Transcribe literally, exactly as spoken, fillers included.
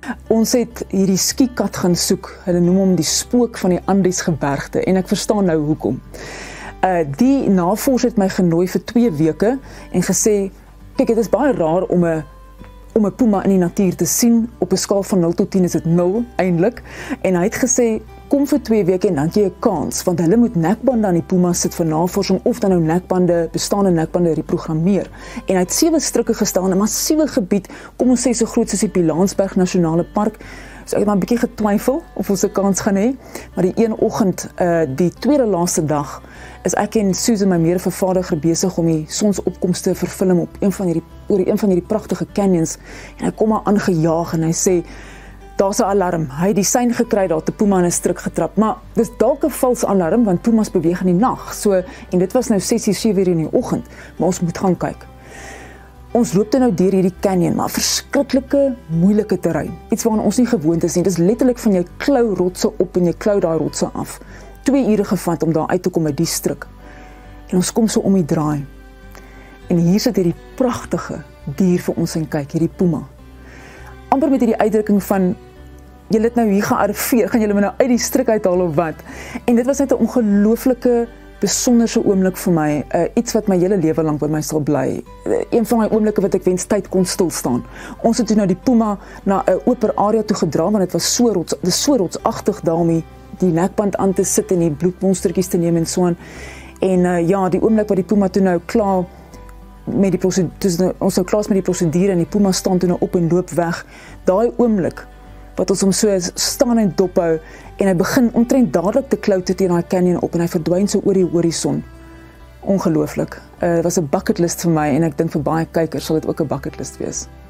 Ons het hierdie skiekat gaan soek. Hulle noem hom die spook van die Andesgebergte en ek verstaan nou hoekom. Uh, die navorser het my genooi vir twee weke en gesê, kyk, dit is baie raar om 'n om 'n puma in die natuur te sien. Op 'n skaal van nul tot tien is dit nul eintlik. En hy het gesê, kom vir twee weke en dan het jy 'n kans, want hulle moet nekbande aan die puma sit vir navorsing of dan nou nekbande, bestaande nekbande reprogrammeer. En hy het sewe strikke gestel in 'n massiewe gebied, kom ons sê so groot soos die Pilanesberg Nasionale Park. So ek het maar 'n bietjie getwyfel of ons 'n kans gaan hê, maar die een oggend, uh, die tweede laaste dag, is ek en Susan, my mede-vervaardiger, besig om die sonsopkomste te verfilm op een van hierdie oor een van hierdie pragtige canyons, en hy kom maar aangejaag en hy sê, daar's 'n alarm. Hy het die sein gekry, daar het 'n puma in 'n struik getrap, maar dis dalk 'n vals alarm want pumas beweeg in die nag. So en dit was nou ses uur, sewe uur in die oggend, maar ons moet gaan kyk. Ons loop dan nou deur hierdie canyon, maar verskriklike moeilike terrein. Iets waaraan ons nie gewoond is nie. Dit is letterlik van jy klou rotse op en jy klou daai rotse af. Twee ure gevat om daar uit te kom uit die struik. En ons kom so om die draai. En hier sit hierdie pragtige dier vir ons en kyk, hierdie puma. Amper met hierdie uitdrukking van, julle het nou hier gearriveer, gaan julle my nou uit die struik uithaal of wat? En dit was net 'n ongelooflike, besonderse oomblik vir my, uh, iets wat my hele lewe lank by my sal bly. Uh, een van my oomblikke wat ek wens tyd kon stilstaan. Ons het toe nou die puma na 'n oper area toe gedra, want dit was so rots, dit is so rotsagtig daar om die, die nekband aan te sit en die bloedmonstertjies te neem en so aan. En uh, ja, die oomblik wat die puma toe nou klaar met die prosedure, ons nou klaar is met die prosedure en die puma staan toe nou op en loop weg. Daai oomblik wat ons hom so staan en dophou en hy begin omtrent dadelik te klou teen daai canyon op en hy verdwyn so oor die horison. Ongelooflik. Uh, dit was 'n bucket list vir my en ek dink vir baie kykers sal dit ook 'n bucket list wees.